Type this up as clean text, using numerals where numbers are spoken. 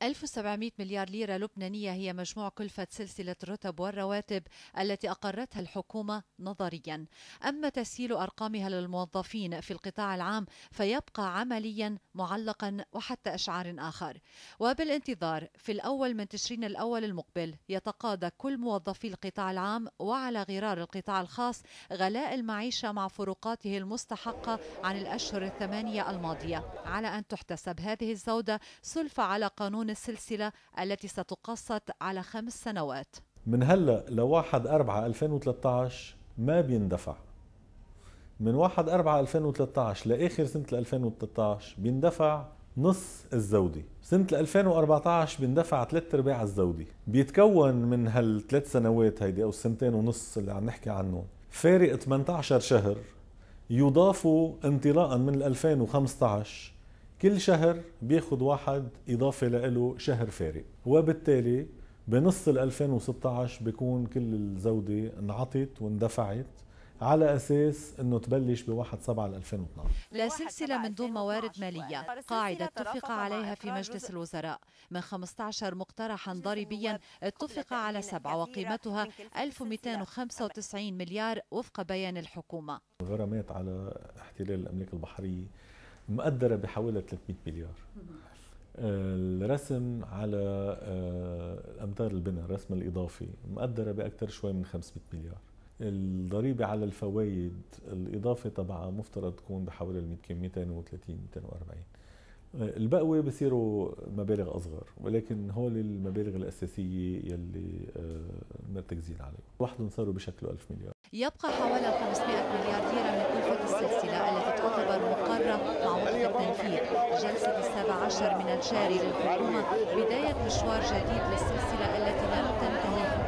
1700 مليار ليرة لبنانية هي مجموع كلفة سلسلة الرتب والرواتب التي أقرتها الحكومة نظريا. أما تسييل أرقامها للموظفين في القطاع العام فيبقى عمليا معلقا وحتى إشعار آخر. وبالانتظار في الأول من تشرين الأول المقبل يتقاضى كل موظفي القطاع العام وعلى غرار القطاع الخاص غلاء المعيشة مع فروقاته المستحقة عن الأشهر الثمانية الماضية، على أن تحتسب هذه الزودة سلفة على قانون السلسلة التي ستقسط على 5 سنوات. من هلأ ل1/4/2013 ما بيندفع. من 1/4/2013 لآخر سنة 2013 بيندفع نص الزودة. سنة 2014 بيندفع 3/4 الزودة. بيتكون من هالثلاث سنوات هيدي أو السنتين ونص اللي عم نحكي عنهم فارق 18 شهر يضافوا انطلاقا من 2015. كل شهر بياخد واحد إضافة له شهر فارق، وبالتالي بنص 2016 بيكون كل الزودة انعطت واندفعت على أساس أنه تبلش ب1/7/2012. لا سلسلة من دون موارد مالية، قاعدة اتفق عليها في مجلس الوزراء من 15 مقترحا ضريبيا اتفق على 7، وقيمتها 1295 مليار وفق بيان الحكومة. الغرامات على احتلال الأملاك البحرية مقدرة بحوالي 300 مليار. الرسم على الأمتار البناء، الرسم الإضافي، مقدرة بأكثر شوي من 500 مليار. الضريبة على الفوائد الإضافة تبعها مفترض تكون بحوالي 230-240. البقوة بصيروا مبالغ أصغر، ولكن هول المبالغ الأساسية يلي مرتكزين عليها وحدهم صاروا بشكل 1000 مليار. يبقى حوالي 500 مليار ليرة من كلفة السلسلة التي تعتبر مقرة مع وقت التنفيذ. جلسة 17 من الجاري للحكومة بداية مشوار جديد للسلسلة التي لم تنتهي